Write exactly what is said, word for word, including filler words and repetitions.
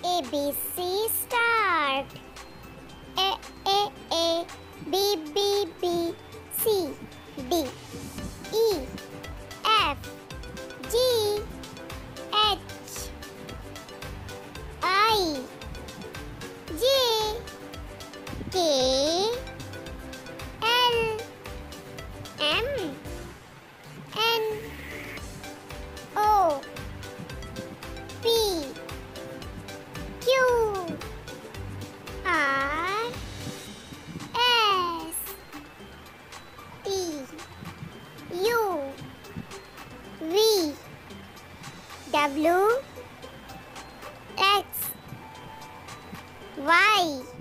A B C start. A A A B B B C D E F G H I J K L M N O P Q R S T U V W X Y